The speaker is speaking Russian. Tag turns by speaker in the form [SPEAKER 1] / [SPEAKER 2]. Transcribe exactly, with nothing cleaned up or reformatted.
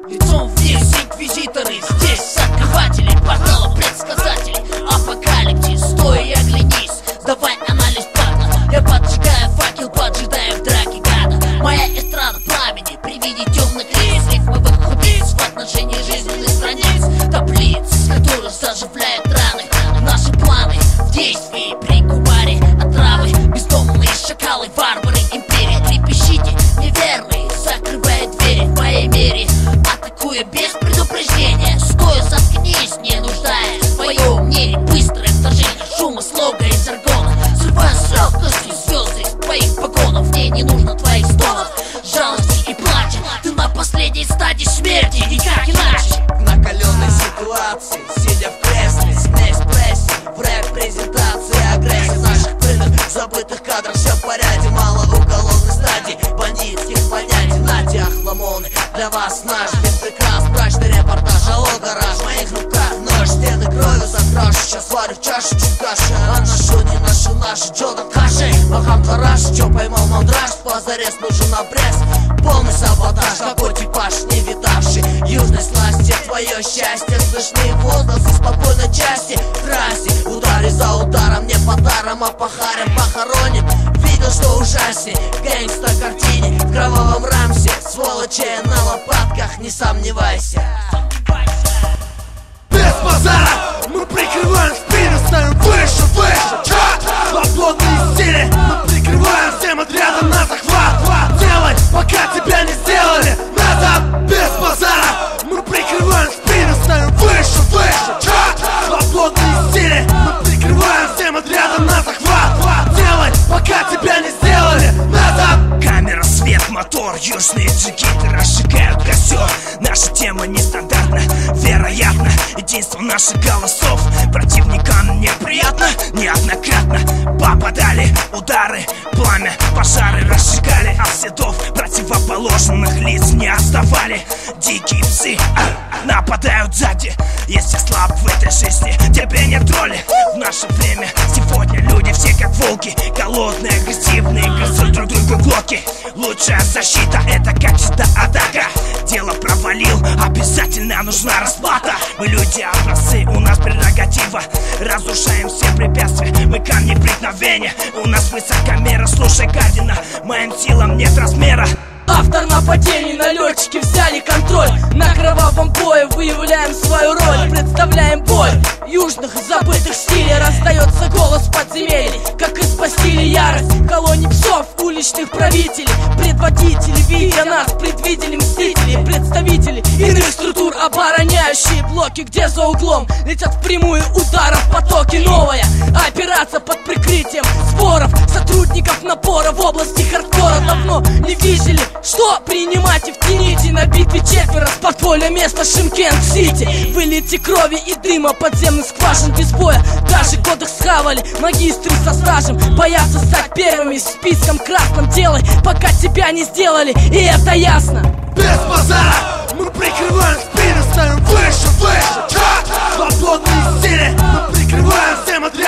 [SPEAKER 1] Лицом вниз инквизиторы, здесь открыватели портала, предсказатели. Апокалиптис, стой и оглянись, давай анализ, падла. Я поджигаю факел, поджидаю в драке гада. Моя эстрада пламени при виде темных лиц, рифмовых убийц в отношении жизненных страниц, таблиц, с которых заживляют раны. Наши планы в действии при кубаре отравы, бездомные шакалы, варвары империи. Трепещите, неверные, закрывая двери в моей мере, атакуя без предупреждения. Стоя, заткнись, не нуждаясь в твоем мире. Быстрое вторжение шума, слога и жаргона, срывая с легкостью звезды из твоих погонов. Мне не нужно твоих стонов, жалости и плача. Ты на последней стадии смерти, никак иначе.
[SPEAKER 2] В накаленной ситуации, сидя в кресле, смесь прессе, в рэп-презентации агрессии наших пыльных, забытых кадров, все в порядке. Мало уголовной стадии, бандитских понятий. Нате охламоны, для вас наш вид прекрас, мрачный репортаж, алло, гараж. В моих руках нож, стены кровью закрашу. Сейчас варю в чашу чуть каши, а ношу, не ношу наши Джодан Каши. Махам Тараш, чё поймал мандраж, позарез нужен обрез. Полный саботаж, какой типаж не видавший южной сласти. Твое счастье, слышны возгласы спокойной части. В трассе, ударе за ударом, не по дарам, а по харям похороним. Видел, что ужасней гэнгста картине в кровавом рамсе. Сволочи на лопатках, не сомневайся.
[SPEAKER 3] Без базара мы прикрываем спину, ставим выше, выше. Чат! Свободные стили мы прикрываем всем отрядом на захват. Делай, пока тебя не сделали назад. Без базара мы прикрываем спину, ставим выше, выше. Чат! Свободные стили мы прикрываем всем отрядом на захват. Делай, пока тебя не сделали назад.
[SPEAKER 4] Камера, свет, мотор, южные джигиты разжигают костер. Наша тема нестандартна, вероятно, единство наших голосов противникам неприятно. Неоднократно попадали удары, пламя, пожары разжигали, а следов противоположных лиц не оставали. Дикие псы а, нападают сзади. Если слаб в этой жизни, тебе нет роли. В наше время сегодня люди все как волки, голодные, агрессивные, грызут друг другу глотки. Лучшая защита — это как всегда атака. Дело провалил, обязательно нужна расплата. Мы люди образцы, у нас прерогатива. Разрушаем все препятствия, мы камни преткновения. У нас высокомера, слушай Гардина, моим силам нет размера.
[SPEAKER 5] Автор нападений, налетчики взяли контроль. На кровавом бое выявляем свою роль, представляем бой южных забытых стилей. Раздается голос подземелий, как из постели ярость колоний псов, уличных правителей. Предводители, видя нас, предвидели мстители. Представители иных структур, обороняющие блоки, где за углом летят впрямую ударов потоки. Новая операция под прикрытием споров сотрудников напора в области хардкора. Давно не видели, что принимать и в тяните. На битве четверо с подполья место Шимкент-Сити. Вылети крови и дыма подземных скважин без боя. Даже кодекс схавали магистры со стажем. Боятся стать первыми в списком красном. Делай, пока тебя не сделали, и это ясно.
[SPEAKER 3] Без базара мы прикрываем спину, ставим выше, выше. Чат! Свободные стили мы прикрываем всем отрядом.